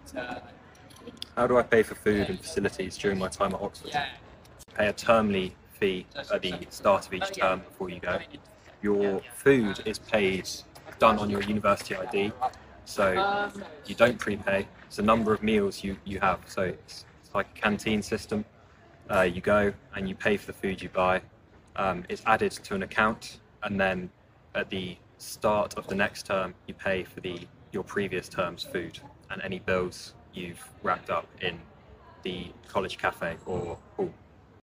How do I pay for food and facilities during my time at Oxford? Pay a termly fee at the start of each term before you go. Your food is done on your university ID, so you don't prepay. It's a number of meals you have, so it's like a canteen system. You go and you pay for the food you buy. It's added to an account, and then at the start of the next term, you pay for your previous term's food and any bills you've racked up in the college cafe or hall.